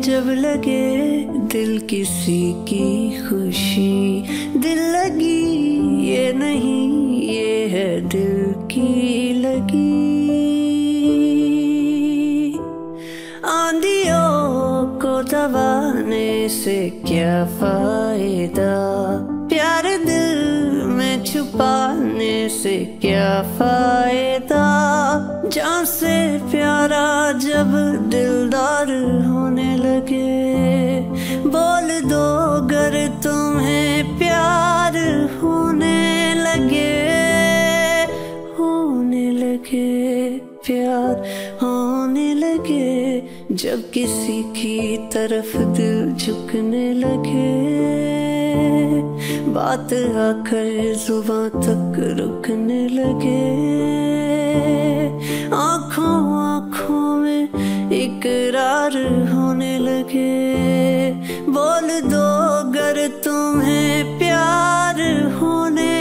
जब लगे दिल किसी की खुशी, दिल लगी ये नहीं ये है दिल की लगी। आंधियों को दबाने से क्या फायदा, प्यार दिल में छुपाने से क्या फायदा। जान से प्यारा जब दिलदार होने लगे, बोल दो अगर तुम्हें प्यार होने लगे, प्यार होने लगे। जब किसी की तरफ दिल झुकने लगे, बात आकर जुबां तक रुकने लगे। आँखों आँखों में इकरार होने लगे, बोल दो अगर तुम्हें प्यार होने